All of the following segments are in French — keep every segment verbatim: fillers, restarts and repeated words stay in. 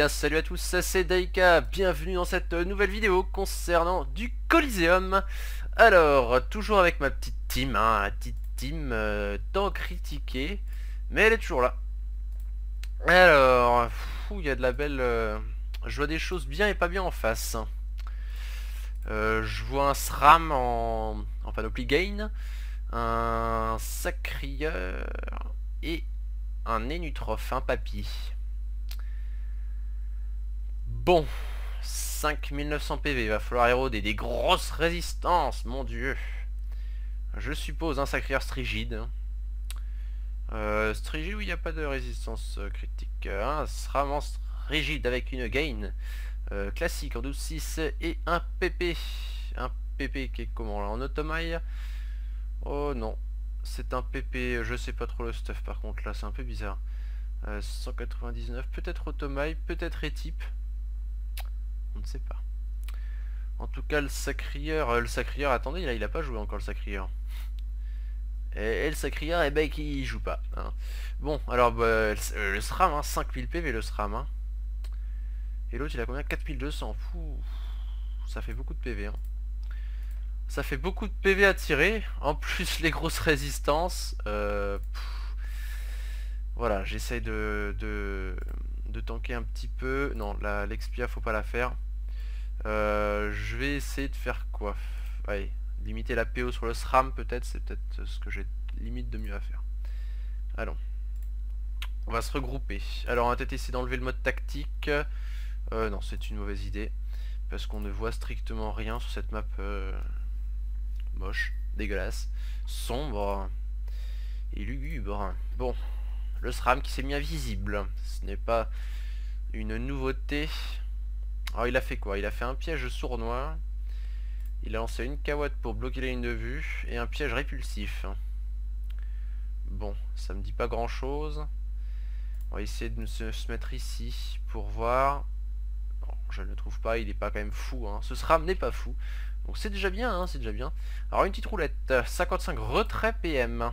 bien salut à tous, c'est Daika, bienvenue dans cette nouvelle vidéo concernant du Coliseum. Alors, toujours avec ma petite team, hein, ma petite team euh, tant critiquée, mais elle est toujours là. Alors, il y a de la belle... euh, je vois des choses bien et pas bien en face. Euh, je vois un SRAM en, en panoplie gain, un Sacrieur et un Énutrophe, un papy. Bon, cinq mille neuf cents P V, il va falloir éroder des grosses résistances, mon dieu. Je suppose un Sacrieur Strigide. Euh, Strigide où il n'y a pas de résistance euh, critique. Un SRAM rigide avec une gain euh, classique en douze six et un P P. Un P P qui est comment là, en automaille? Oh non, c'est un P P, je sais pas trop le stuff par contre là, c'est un peu bizarre. Euh, cent quatre-vingt-dix-neuf, peut-être automaille, peut-être étype. On ne sait pas. En tout cas, le Sacrieur, euh, le Sacrieur, attendez, là, il a pas joué encore le Sacrieur. Et, et le Sacrieur, eh ben, qui joue pas. Hein. Bon, alors, bah, le, le SRAM, hein, cinq mille P V le SRAM. Hein. Et l'autre, il a combien? Quatre mille deux cents. Fou, ça fait beaucoup de P V. Hein. Ça fait beaucoup de P V à tirer. En plus, les grosses résistances. Euh, voilà, j'essaye de, de, de tanker un petit peu. Non, l'expia, faut pas la faire. Euh, je vais essayer de faire quoi? Allez, limiter la P O sur le SRAM peut-être, c'est peut-être ce que j'ai limite de mieux à faire. Allons. On va se regrouper. Alors on va peut-être essayer d'enlever le mode tactique. Euh, non, c'est une mauvaise idée. Parce qu'on ne voit strictement rien sur cette map euh, moche, dégueulasse, sombre et lugubre. Bon, le SRAM qui s'est mis invisible. Ce n'est pas une nouveauté. Alors il a fait quoi? Il a fait un piège sournois. Il a lancé une cawotte pour bloquer la ligne de vue. Et un piège répulsif. Bon, ça me dit pas grand chose. On va essayer de se, se mettre ici pour voir. Bon, je ne le trouve pas, il est pas quand même fou. Hein. Ce SRAM n'est pas fou. Donc c'est déjà bien, hein, c'est déjà bien. Alors une petite roulette. cinquante-cinq retrait P M.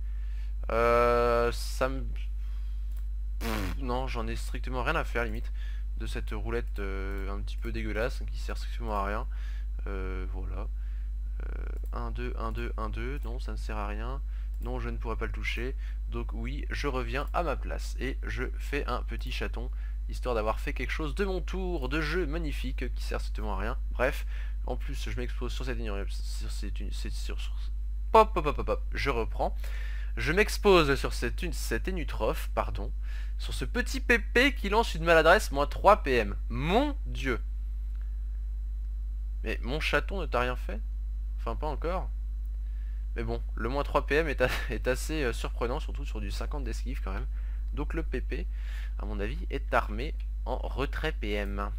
Euh, ça me... Pff, non, j'en ai strictement rien à faire limite. De cette roulette euh, un petit peu dégueulasse qui sert strictement à rien. Euh, voilà. Euh, un, deux, un, deux, un, deux. Non, ça ne sert à rien. Non, je ne pourrais pas le toucher. Donc oui, je reviens à ma place. Et je fais un petit chaton. Histoire d'avoir fait quelque chose de mon tour de jeu magnifique qui sert strictement à rien. Bref, en plus, je m'expose sur cette ligne. C'est une... C'est sur... Pop, pop, pop, pop, pop. Je reprends. Je m'expose sur cette, une, cette Énutrophe, pardon, sur ce petit P P qui lance une maladresse moins trois P M. Mon dieu. Mais mon chaton ne t'a rien fait? Enfin, pas encore. Mais bon, le moins trois P M est, a, est assez euh, surprenant, surtout sur du cinquante d'esquive quand même. Donc le P P, à mon avis, est armé en retrait P M.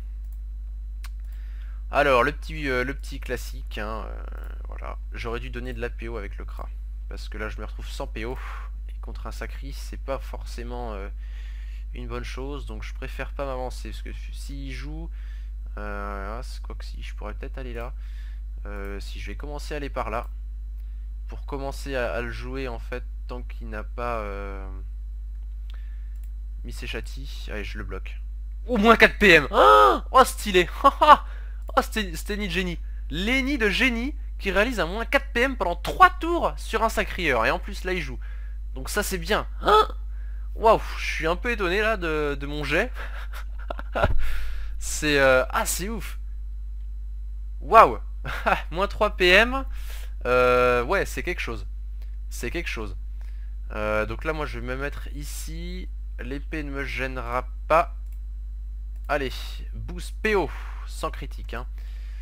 Alors, le petit, euh, le petit classique, hein, euh, voilà. J'aurais dû donner de la P O avec le C R A. Parce que là je me retrouve sans P O et contre un Sacri c'est pas forcément euh, une bonne chose, donc je préfère pas m'avancer parce que s'il joue euh, quoi que si je pourrais peut-être aller là, euh, si je vais commencer à aller par là pour commencer à, à le jouer en fait tant qu'il n'a pas euh, mis ses châtis. Allez, je le bloque. Au moins quatre P M. Oh, oh stylé. Oh, c'était ni de génie, Lenny de génie qui réalise un moins quatre P M pendant trois tours sur un Sacrieur. Et en plus là il joue. Donc ça c'est bien. Waouh, je suis un peu étonné là de, de mon jet. C'est... Euh... Ah c'est ouf. Waouh. Moins trois P M. Euh... Ouais, c'est quelque chose. C'est quelque chose. Euh, donc là moi je vais me mettre ici. L'épée ne me gênera pas. Allez, boost P O. Sans critique hein.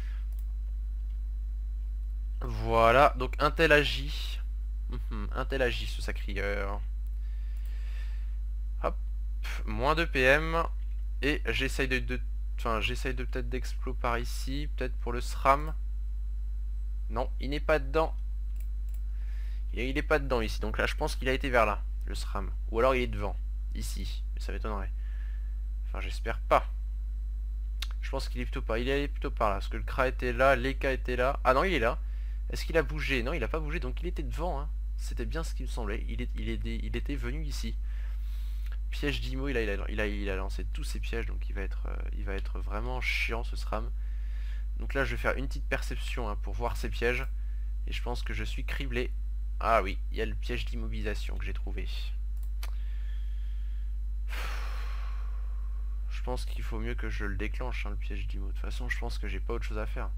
Voilà, donc un tel agit. Mmh, un tel agit ce Sacrieur. Hop, moins de P M. Et j'essaye de, de... Enfin, j'essaye de peut-être d'explo par ici. Peut-être pour le SRAM. Non, il n'est pas dedans. Il n'est pas dedans ici. Donc là, je pense qu'il a été vers là, le SRAM. Ou alors il est devant, ici. Mais ça m'étonnerait. Enfin, j'espère pas. Je pense qu'il est plutôt pas. Il est allé plutôt par là. Parce que le C R A était là, l'E K était là. Ah non, il est là. Est-ce qu'il a bougé? Non, il a pas bougé, donc il était devant. Hein. C'était bien ce qui me semblait. Il, est, il, est, il était venu ici. Piège d'Imo, il a, il, a, il, a, il a lancé tous ses pièges, donc il va être, euh, il va être vraiment chiant ce SRAM. Donc là je vais faire une petite perception hein, pour voir ses pièges. Et je pense que je suis criblé. Ah oui, il y a le piège d'immobilisation que j'ai trouvé. Je pense qu'il faut mieux que je le déclenche, hein, le piège d'immo. De toute façon, je pense que j'ai pas autre chose à faire.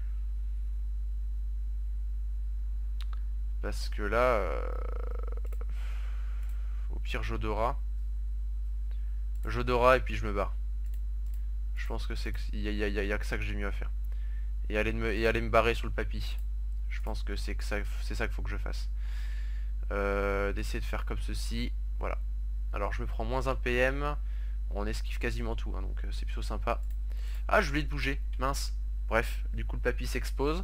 Parce que là... Euh... Au pire, Jodora. Jodora et puis je me barre. Je pense que c'est il y, y, y, y a que ça que j'ai mieux à faire. Et aller me, et aller me barrer sur le papy. Je pense que c'est ça, c'est ça qu'il faut que je fasse. Euh, D'essayer de faire comme ceci. Voilà. Alors je me prends moins un P M. On esquive quasiment tout, hein, donc euh, c'est plutôt sympa. Ah, je voulais de bouger, mince. Bref, du coup le papy s'expose.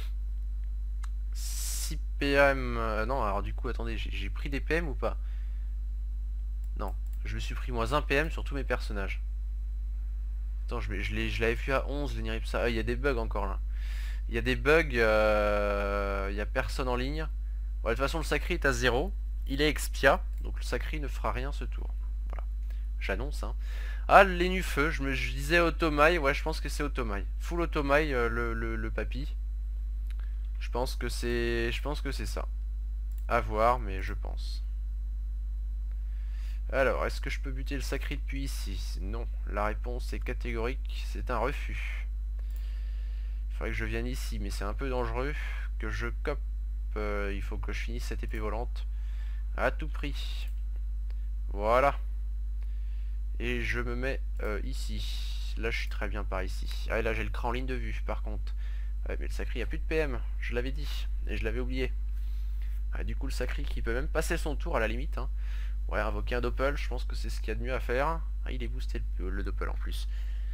six P M... Euh, non, alors du coup, attendez, j'ai pris des P M ou pas? Non, je me suis pris moins un P M sur tous mes personnages. Attends, je, je, je l'avais vu à onze, le Niripsa. Ah, il y a des bugs encore là. Il y a des bugs, euh, il y a personne en ligne. Bon, de toute façon, le sacré est à zéro. Il est expia, donc le sacré ne fera rien ce tour. Voilà, j'annonce, hein. Ah, les nufeux, je me je disais automail, ouais, je pense que c'est automail. Full automail, euh, le, le, le papy. Je pense que c'est... Je pense que c'est ça. À voir, mais je pense. Alors, est-ce que je peux buter le sacré depuis ici? Non. La réponse est catégorique, c'est un refus. Il faudrait que je vienne ici, mais c'est un peu dangereux. Que je cope. Euh, il faut que je finisse cette épée volante. À tout prix. Voilà. Et je me mets euh, ici. Là, je suis très bien par ici. Ah, et là, j'ai le cran en ligne de vue, par contre. Ouais, mais le sacré, il n'y a plus de P M. Je l'avais dit. Et je l'avais oublié. Ah, du coup, le sacré qui peut même passer son tour à la limite. Hein. Ouais, invoquer un doppel, je pense que c'est ce qu'il y a de mieux à faire. Ah, il est boosté le, le doppel en plus.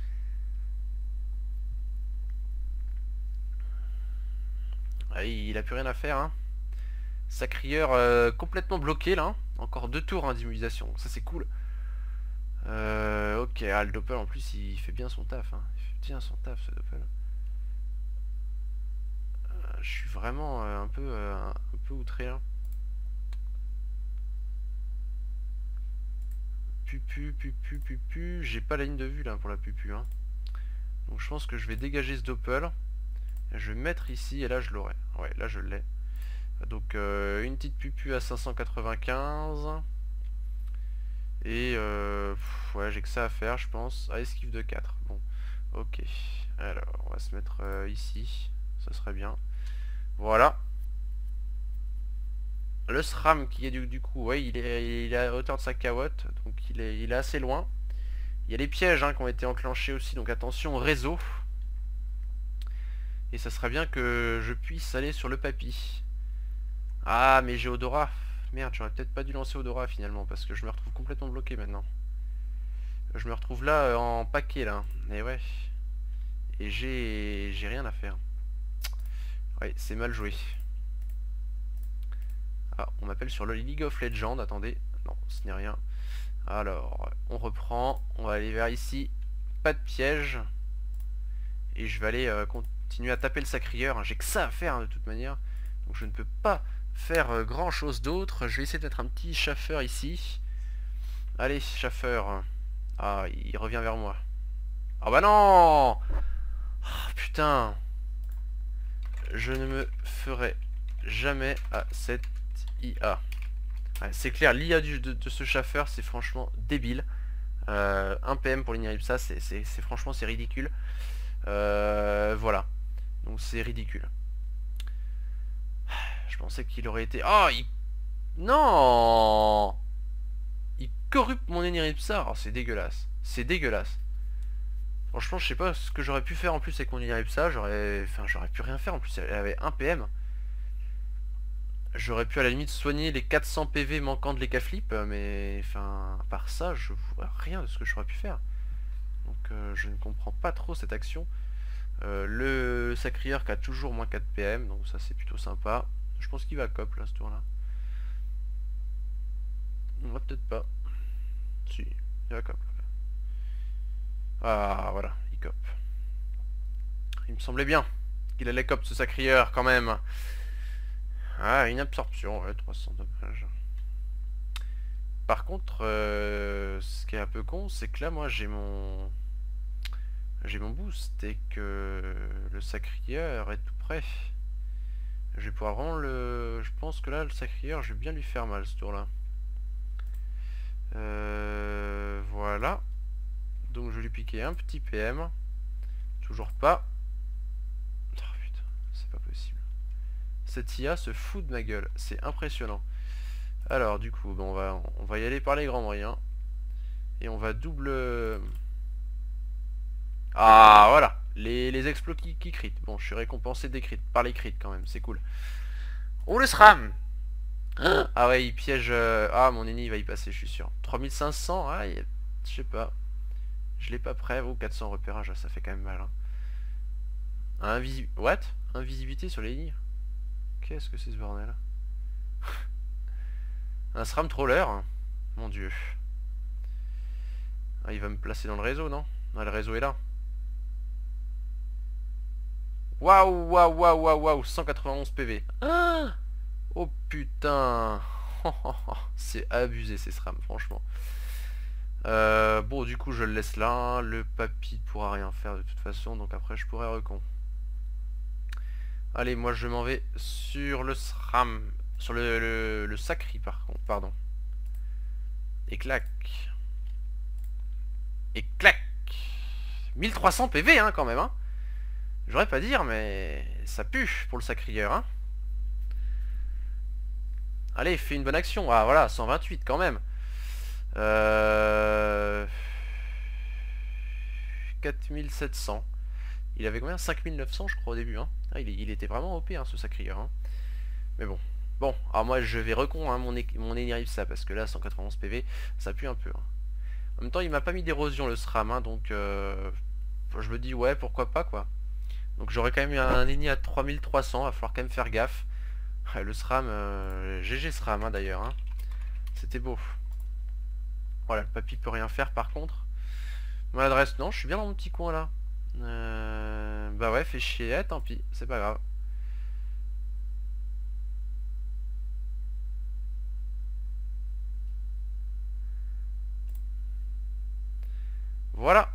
Ah, il a plus rien à faire. Hein. Sacrieur euh, complètement bloqué là. Encore deux tours hein, d'immunisation. Ça, c'est cool. Euh, ok, ah, le doppel en plus, il fait bien son taf. Hein. Il fait bien son taf, ce doppel. Euh, je suis vraiment euh, un peu euh, un peu outré là. Pupu, pupu, pupu. J'ai pas la ligne de vue là pour la pupu. Hein. Donc je pense que je vais dégager ce doppel. Je vais mettre ici et là je l'aurai. Ouais, là je l'ai. Donc euh, une petite pupu à cinq cent quatre-vingt-quinze. Et euh, pff, ouais, j'ai que ça à faire je pense. Ah, esquive de quatre. Bon, ok. Alors, on va se mettre euh, ici. Ça serait bien. Voilà. Le SRAM qui est du, du coup, ouais, il est, il est à hauteur de sa cahotte. Donc il est, il est assez loin. Il y a les pièges hein, qui ont été enclenchés aussi. Donc attention réseau. Et ça serait bien que je puisse aller sur le papy. Ah, mais j'ai Odora. Merde, j'aurais peut-être pas dû lancer Odora finalement, parce que je me retrouve complètement bloqué maintenant. Je me retrouve là euh, en paquet là. Et ouais. Et j'ai j'ai rien à faire. Ouais, c'est mal joué. Ah, on m'appelle sur le League of Legends. Attendez. Non, ce n'est rien. Alors, on reprend. On va aller vers ici. Pas de piège. Et je vais aller euh, continuer à taper le sacrieur. J'ai que ça à faire hein, de toute manière. Donc je ne peux pas faire euh, grand chose d'autre. Je vais essayer de mettre un petit chaffeur ici. Allez, chaffeur. Ah, il revient vers moi. Ah bah non. Oh, putain. Je ne me ferai jamais à cette I A. Ouais, c'est clair, l'I A de, de ce chaffeur, c'est franchement débile. Euh, un P M pour l'Iniripsa, c'est franchement c'est ridicule. Euh, voilà. Donc c'est ridicule. Je pensais qu'il aurait été... Oh, il... Non. Il corrupte mon Iniripsa. Oh, c'est dégueulasse. C'est dégueulasse. Franchement, je sais pas ce que j'aurais pu faire en plus avec mon Iniripsa. J'aurais... Enfin, j'aurais pu rien faire en plus. Elle avait un P M. J'aurais pu à la limite soigner les quatre cents P V manquants de l'Eka Flip. Mais, enfin, à part ça, je vois rien de ce que j'aurais pu faire. Donc, euh, je ne comprends pas trop cette action. Euh, le sacrieur qui a toujours moins quatre P M. Donc, ça, c'est plutôt sympa. Je pense qu'il va cop là, ce tour-là. On va peut-être pas. Si, il va cop. Ah, voilà, il cop. Il me semblait bien qu'il allait cop ce sacrieur quand même. Ah, une absorption, ouais, trois cents dommages. par contre, euh, ce qui est un peu con, c'est que là, moi, j'ai mon... J'ai mon boost et que le sacrieur est tout près. Je vais pouvoir vraiment le... Je pense que là, le sacrieur, je vais bien lui faire mal ce tour-là. Euh, voilà. Donc je vais lui piquer un petit P M. Toujours pas. Oh putain, c'est pas possible. Cette I A se fout de ma gueule. C'est impressionnant. Alors du coup, bon, on, va, on va y aller par les grands moyens. Et on va double... Ah voilà. Les, les exploits qui, qui crit. Bon, je suis récompensé des crits. Par les crits quand même, c'est cool. Oh le SRAM. Ah ouais, il piège... euh, Ah, mon ennemi va y passer, je suis sûr. trois mille cinq cents, ah, il... je sais pas. Je l'ai pas prêt. Oh, quatre cents repérages, ça fait quand même mal. Hein. Invisi... What? Invisibilité sur les lignes? Qu'est-ce que c'est ce bordel? Un SRAM troller? Mon dieu. Ah, il va me placer dans le réseau, non? Ah, le réseau est là. Waouh, waouh, waouh, waouh, waouh, cent quatre-vingt-onze P V. Ah, oh putain. C'est abusé ces SRAM, franchement. Euh, bon, du coup, je le laisse là. Le papy ne pourra rien faire de toute façon, donc après, je pourrai recon. Allez, moi, je m'en vais sur le SRAM. Sur le, le, le sacri, par contre, pardon. Et clac. Et clac. mille trois cents P V, hein, quand même, hein. J'aurais pas dire, mais ça pue pour le sacrieur, hein. Allez, fais une bonne action. Ah, voilà, cent vingt-huit, quand même. Euh... quatre mille sept cents. Il avait combien? cinq mille neuf cents, je crois, au début, hein. Ah, il, il était vraiment O P, hein, ce sacrieur, hein. Mais bon. Bon, alors moi, je vais recon, hein, mon, mon Eniripsa, parce que là, cent quatre-vingt-onze P V, ça pue un peu, hein. En même temps, il m'a pas mis d'érosion, le SRAM, hein, donc... Euh... Je me dis, ouais, pourquoi pas, quoi. Donc j'aurais quand même eu un ennemi à trois mille trois cents, va falloir quand même faire gaffe. Le SRAM, euh, G G SRAM hein, d'ailleurs. Hein. C'était beau. Voilà, le papy peut rien faire par contre. Mon adresse, non, je suis bien dans mon petit coin là. Euh, bah ouais, fait chier, eh, tant pis, c'est pas grave. Voilà.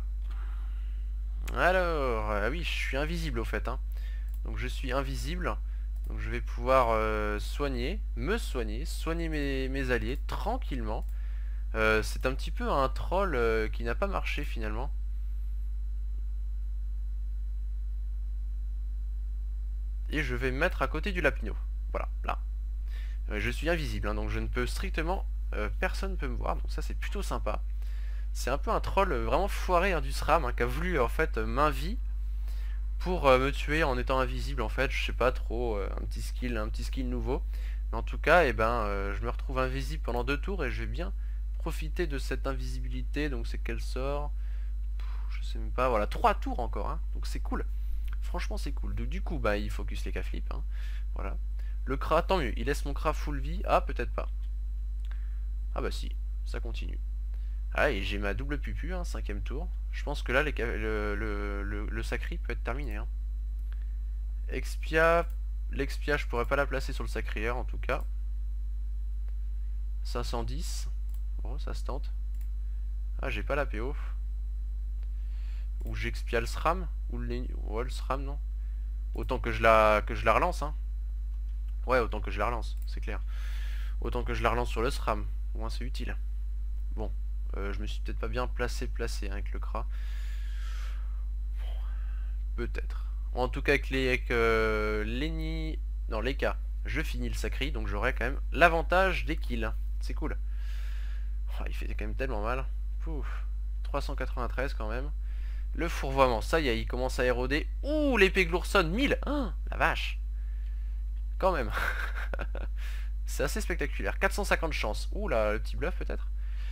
Alors, ah oui, je suis invisible au fait. Hein. Donc je suis invisible. Donc je vais pouvoir euh, soigner, me soigner, soigner mes, mes alliés tranquillement. Euh, c'est un petit peu un troll euh, qui n'a pas marché finalement. Et je vais me mettre à côté du lapino. Voilà, là. Euh, je suis invisible, hein, donc je ne peux strictement... Euh, personne ne peut me voir, donc ça c'est plutôt sympa. C'est un peu un troll euh, vraiment foiré hein, du SRAM, hein, qui a voulu en fait euh, m'invie pour euh, me tuer en étant invisible en fait, je sais pas trop, euh, un petit skill, un petit skill nouveau. Mais en tout cas, eh ben, euh, je me retrouve invisible pendant deux tours et je vais bien profiter de cette invisibilité. Donc c'est quel sort? Pff, je sais même pas, voilà, trois tours encore, hein, donc c'est cool. Franchement c'est cool. Donc du coup, bah il focus les K-flip, hein, voilà. Le Kra, tant mieux, il laisse mon Kra full vie. Ah, peut-être pas. Ah bah si, ça continue. Ah, et j'ai ma double pupu, hein, cinquième tour. Je pense que là, les, le, le, le, le sacri peut être terminé. Hein. Expia, l'expia, je pourrais pas la placer sur le sacrieur, en tout cas. cinq cent dix. Bon, ça se tente. Ah, j'ai pas la P O. Ou j'expia le SRAM. Ou le, ouais, le SRAM, non. Autant que je la, que je la relance, hein. Ouais, autant que je la relance, c'est clair. Autant que je la relance sur le SRAM. Au moins, c'est utile. Bon. Euh, je me suis peut-être pas bien placé placé hein, avec le Kra. Peut-être. En tout cas avec les avec, euh, Lenny. Non les cas, je finis le sacri, donc j'aurai quand même l'avantage des kills. C'est cool. Oh, il fait quand même tellement mal. Pouf. trois cent quatre-vingt-treize quand même. Le fourvoiement, ça y est, il commence à éroder. Ouh, l'épée Glourson, mille hein, la vache. Quand même. C'est assez spectaculaire. quatre cent cinquante chances. Ouh là, le petit bluff peut-être.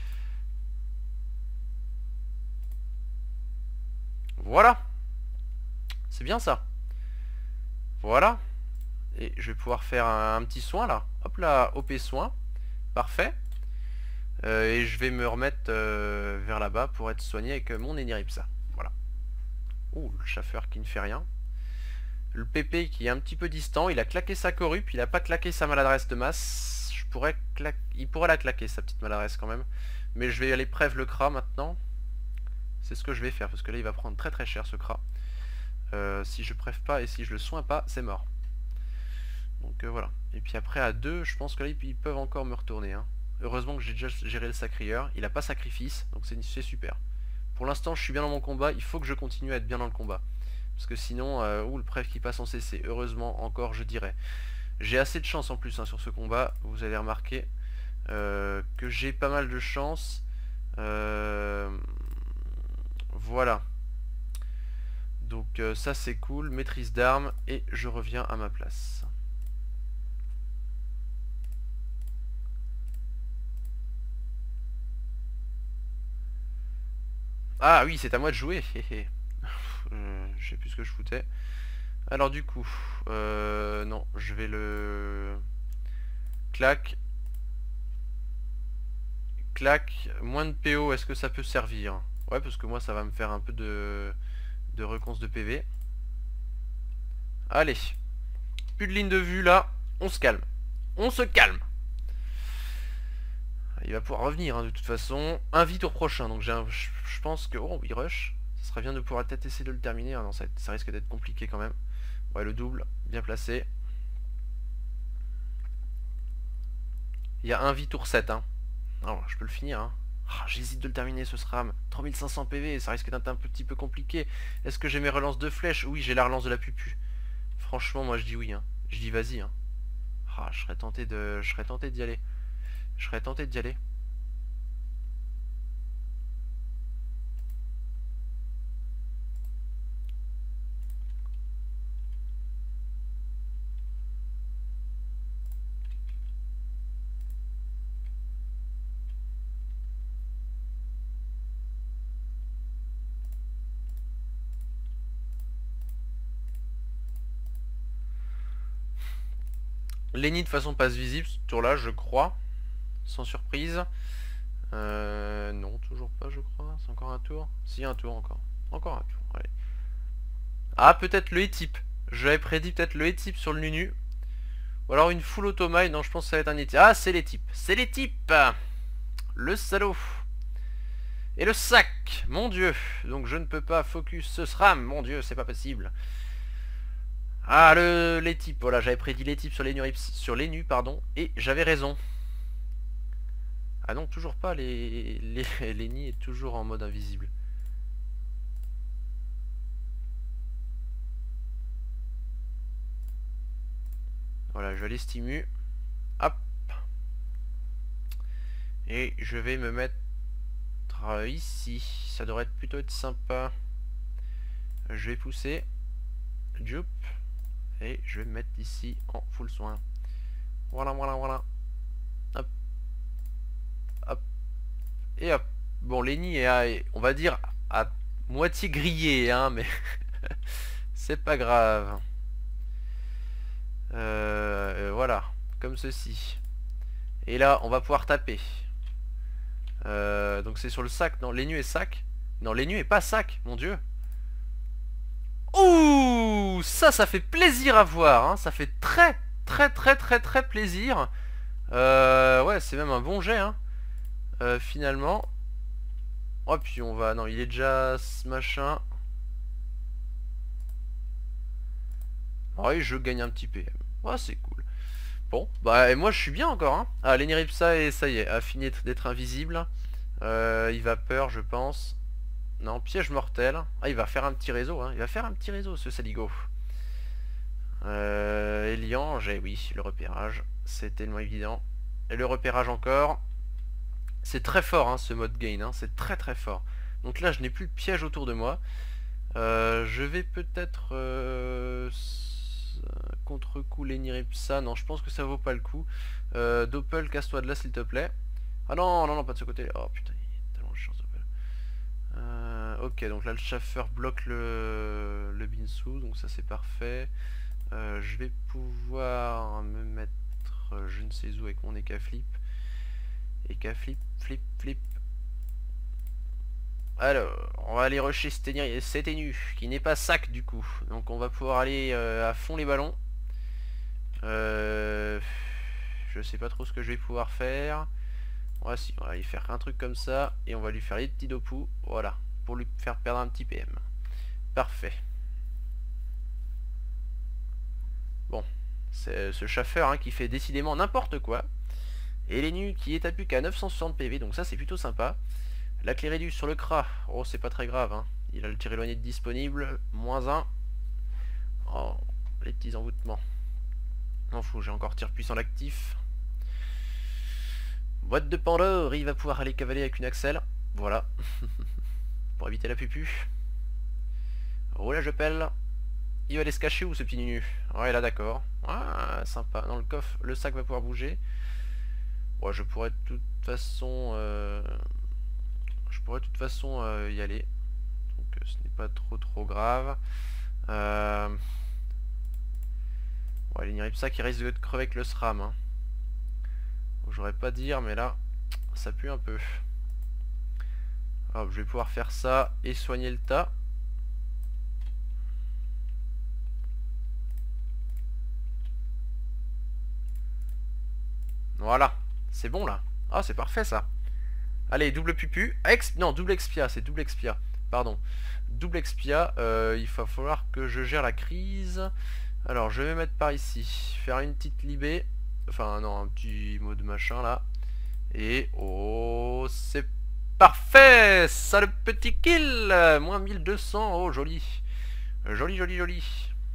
Voilà. C'est bien ça. Voilà. Et je vais pouvoir faire un, un petit soin là. Hop là, O P soin. Parfait. Euh, et je vais me remettre euh, vers là-bas pour être soigné avec mon Eniripsa. Voilà. Ouh, le chaffeur qui ne fait rien. Le P P qui est un petit peu distant. Il a claqué sa corrupe. Il a pas claqué sa maladresse de masse. Je pourrait claquer, il pourrait la claquer sa petite maladresse quand même. Mais je vais aller prév le Kra maintenant. C'est ce que je vais faire parce que là il va prendre très très cher ce Kra. Euh, si je préf pas et si je le soigne pas, c'est mort. Donc euh, voilà. Et puis après à deux, je pense que là ils peuvent encore me retourner. Hein. Heureusement que j'ai déjà géré le sacrieur. Il a pas sacrifice, donc c'est super. Pour l'instant je suis bien dans mon combat, il faut que je continue à être bien dans le combat. Parce que sinon, euh, ou le préf qui passe en C C, heureusement encore je dirais. J'ai assez de chance en plus hein, sur ce combat, vous allez remarquer euh, que j'ai pas mal de chance. Euh, voilà. Donc euh, ça c'est cool, maîtrise d'armes et je reviens à ma place. Ah oui, c'est à moi de jouer. euh, je sais plus ce que je foutais. Alors du coup, euh, non, je vais le... Clac. Clac. Moins de P O, est-ce que ça peut servir? Ouais, parce que moi ça va me faire un peu de, de reconce de P V. Allez. Plus de ligne de vue là. On se calme. On se calme. Il va pouvoir revenir hein, de toute façon. Un vie tour prochain. Donc j'ai un... je pense que... Oh, il rush. Ça serait bien de pouvoir peut-être essayer de le terminer. Ah non, ça, ça risque d'être compliqué quand même. Ouais, le double. Bien placé. Il y a un vie tour sept. Hein. Alors, je peux le finir. Hein. Ah, j'hésite de le terminer ce SRAM. trois mille cinq cents P V. Ça risque d'être un petit peu compliqué. Est-ce que j'ai mes relances de flèches? Oui, j'ai la relance de la pupu. Franchement, moi je dis oui. Hein. Je dis vas-y. Hein. Ah, je serais tenté de... Je serais tenté d'y aller. Je serais tenté d'y aller. Lenny de façon passe visible, ce tour là je crois. Sans surprise. Euh, non, toujours pas je crois. C'est encore un tour. Si, un tour encore. Encore un tour, allez. Ah, peut-être le E-type. J'avais prédit peut-être le E-type sur le Nunu. Ou alors une full automaille. Non, je pense que ça va être un E-type. Ah, c'est les types. C'est les types. Le salaud. Et le sac. Mon dieu. Donc je ne peux pas focus ce SRAM. Mon dieu, c'est pas possible. Ah, le, les types. Voilà, j'avais prédit les types sur les nus, sur les nus, pardon. Et j'avais raison. Ah non, toujours pas. Les, les, les nids est toujours en mode invisible. Voilà, je les stimu. Hop. Et je vais me mettre ici. Ça devrait être plutôt être sympa. Je vais pousser. Jup. Et je vais me mettre ici en full soin. Voilà, voilà, voilà. Hop. Hop. Et hop. Bon, Lenny est à, on va dire, à moitié grillé, hein, mais c'est pas grave. Euh, voilà, comme ceci. Et là, on va pouvoir taper. Euh, donc c'est sur le sac. Non, Lenny est sac. Non, Lenny est pas sac, mon dieu. Ouh, ça, ça fait plaisir à voir. Hein. Ça fait très, très, très, très, très plaisir. Euh, ouais, c'est même un bon jet. Hein. Euh, finalement. Oh, puis on va... Non, il est déjà ce machin. Oui, je gagne un petit P M. Ouais, c'est cool. Bon, bah, et moi, je suis bien encore. Hein. Ah, Leniripsa, et ça y est, a fini d'être invisible. Euh, il va peur, je pense. Non, piège mortel. Ah, il va faire un petit réseau. Hein. Il va faire un petit réseau, ce saligo. Euh, Elian, j'ai... Oui, le repérage. C'est tellement évident. Et le repérage encore. C'est très fort hein, ce mode gain, hein, c'est très très fort. Donc là je n'ai plus de piège autour de moi. Euh, je vais peut-être euh, contre-coup Leniripsa. Non, je pense que ça vaut pas le coup. Euh, Doppel, casse-toi de là s'il te plaît. Ah non, non, non, pas de ce côté. Oh putain, il est tellement chiant Doppel. Euh, ok, donc là le chauffeur bloque le, le Binsou, donc ça c'est parfait. Euh, je vais pouvoir me mettre je ne sais où avec mon Eka Flip. Eka Flip, flip, flip. Alors, on va aller rusher cet énu, qui n'est pas sac du coup. Donc on va pouvoir aller euh, à fond les ballons. Euh, Je sais pas trop ce que je vais pouvoir faire. Ouais, si, on va lui faire un truc comme ça. Et on va lui faire les petits dopous. Voilà. Pour lui faire perdre un petit P M. Parfait. Bon. C'est ce chaffeur hein, qui fait décidément n'importe quoi. Et Lennu qui est à plus qu'à neuf cent soixante P V. Donc ça c'est plutôt sympa. La Cléridus sur le Kra. Oh c'est pas très grave. Hein. Il a le tir éloigné disponible. Moins un. Oh. Les petits envoûtements. Non fou, j'ai encore tir puissant l'actif. Boîte de Pandore, il va pouvoir aller cavaler avec une axelle. Voilà. Pour éviter la pupu. Roulage de pelle. Il va aller se cacher où ce petit nunu? Ouais là d'accord. Ah sympa. Dans le coffre, le sac va pouvoir bouger. Ouais je pourrais de toute façon... Euh... Je pourrais de toute façon euh, y aller. Donc euh, ce n'est pas trop trop grave. Euh... Ouais l'Iniripsa qui risque de crever avec le SRAM. Hein. J'aurais pas dire mais là ça pue un peu. Hop, je vais pouvoir faire ça et soigner le tas. Voilà, c'est bon là. Ah c'est parfait ça. Allez, double pupu. Ex non, double expia, c'est double expia. Pardon. Double expia, euh, il va falloir que je gère la crise. Alors je vais mettre par ici. Faire une petite libé. Enfin non, un petit mode machin là. Et oh c'est parfait. Ça le petit kill. Moins mille deux cents. Oh joli. Joli joli joli.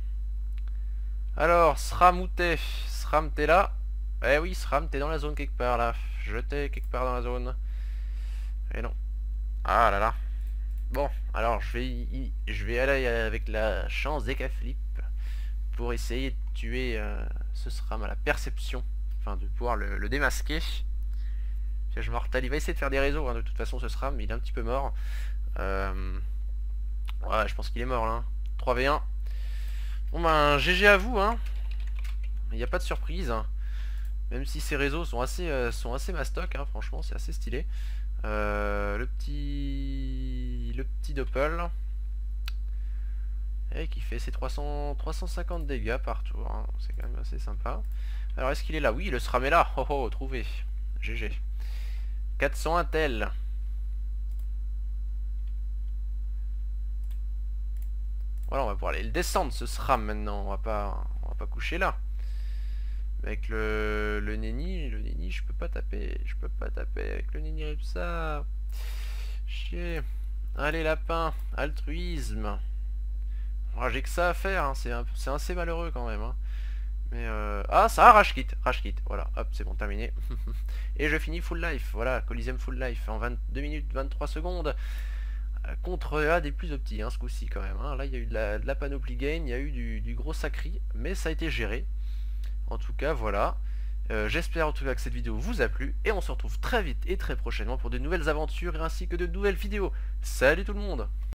Alors Sram où t'es? Sram t'es là? Eh oui Sram t'es dans la zone quelque part là. Je t'ai quelque part dans la zone. Et non. Ah là là. Bon alors je vais y, je vais aller avec la chance des K-Flip pour essayer de tuer euh, ce Sram à la perception. Enfin de pouvoir le, le démasquer. Je mortel, il va essayer de faire des réseaux hein, de toute façon ce SRAM, il est un petit peu mort. Euh... Ouais je pense qu'il est mort là. trois v un. Bon ben G G à vous hein. Il n'y a pas de surprise. Hein. Même si ces réseaux sont assez euh, sont assez mastoc, hein, franchement c'est assez stylé. Euh, le petit. Le petit Doppel. Et qui fait ses trois cents, trois cent cinquante dégâts par tour. Hein. C'est quand même assez sympa. Alors est-ce qu'il est là? Oui le SRAM est là. Oh oh trouvé. G G. quatre cents Intel. Voilà, on va pouvoir aller le descendre ce SRAM maintenant. On va pas, on va pas coucher là. Avec le, le Nenni, le Nenni, je peux pas taper. Je peux pas taper avec le Nenni Ripsa. Chier. Allez lapin, altruisme. Oh, j'ai que ça à faire. Hein. C'est assez malheureux quand même. Hein. Mais euh... ah ça, rage kit, rage kit, voilà, hop, c'est bon, terminé. Et je finis full life, voilà, Coliseum full life en vingt-deux minutes vingt-trois secondes euh, contre un des plus optis, hein, ce coup-ci quand même. Hein. Là, il y a eu de la, de la panoply gain, il y a eu du, du gros sacri, mais ça a été géré. En tout cas, voilà. Euh, J'espère en tout cas que cette vidéo vous a plu, et on se retrouve très vite et très prochainement pour de nouvelles aventures ainsi que de nouvelles vidéos. Salut tout le monde!